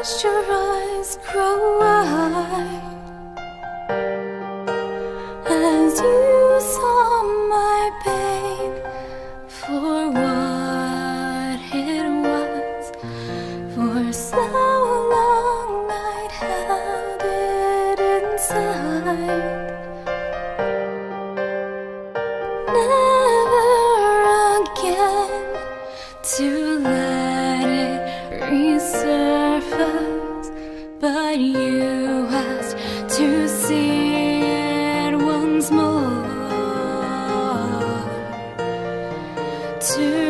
watched your eyes grow wide as you saw my pain for what it was. For so long I'd held it inside, never again to let it resurface. But you asked to see it once more, to